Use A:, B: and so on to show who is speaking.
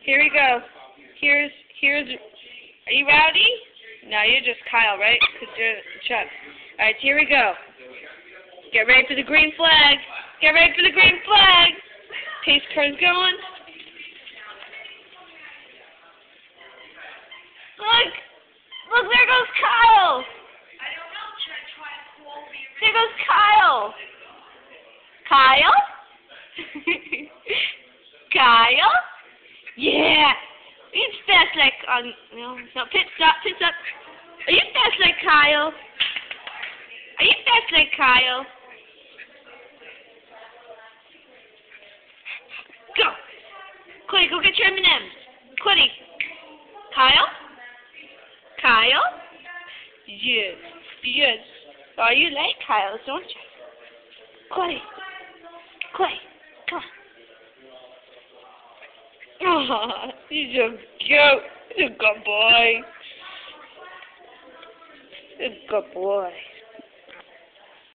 A: Here we go. Here's. Are you Rowdy? No, you're just Kyle, right? Because you're Chuck. All right, here we go. Get ready for the green flag. Get ready for the green flag. Pace car's going. Look, there goes Kyle. There goes Kyle. Kyle? Kyle? Yeah. He's fast like no, pit stop. Are you fast like Kyle? Are you fast like Kyle? Go. Claude, go get your M&Ms. Claude. Kyle? Kyle? Yes. Yes. Oh, you like Kyle, don't you? Claude. Come on. Oh, he's so cute. He's a good boy. He's a good boy.